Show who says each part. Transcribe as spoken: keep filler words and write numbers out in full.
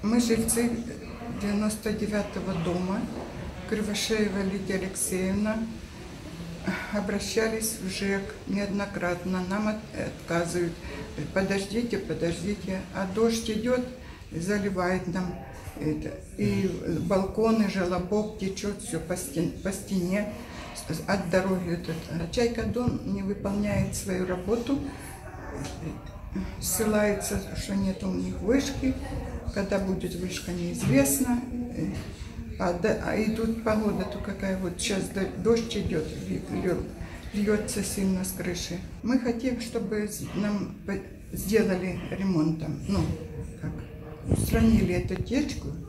Speaker 1: Мы жильцы девяносто девятого дома, Кривошеева Лидия Алексеевна, обращались в ЖЭК неоднократно, нам от, отказывают. Подождите, подождите, а дождь идет, заливает нам это, и балконы, желобок течет все по стене, по стене от дороги. Вот Чайка-Дон не выполняет свою работу, ссылается, что нет у них вышки. Когда будет вышка, неизвестно. А, да, а и тут погода-то какая, вот сейчас дождь идет, льется сильно с крыши. Мы хотим, чтобы нам сделали ремонт там, ну, как, устранили эту течку.